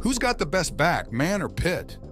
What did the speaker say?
Who's got the best back, man or Pit?